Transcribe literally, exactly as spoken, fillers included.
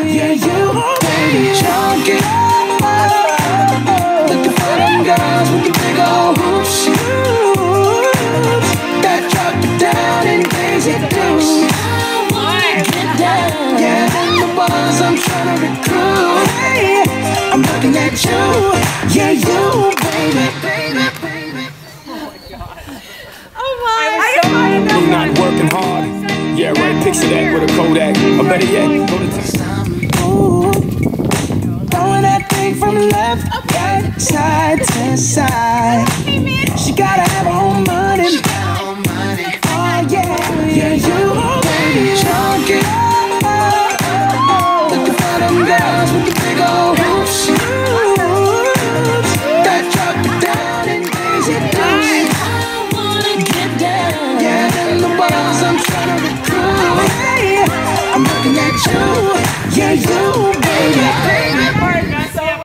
yeah, you, baby. Junkie, looking for them girls with the big old hoops, that drop you down and daisy dukes. Get down, yeah, them the ones I'm trying to recruit. Hey, I'm looking at you, yeah, you, baby, baby, baby. Oh my! You not working hard. Yeah, right. Picture that with a Kodak. Or better yet, go to town. Ooh, throwing that thing from left, right, side to side. She gotta have her own money. Oh yeah, yeah, you, baby, junkie. Looking for them girls with the big old hoops, that drop you down and daisy dukes. Get down, yeah, them the ones I'm trying to recruit. Hey, I'm looking at you, yeah, you, baby.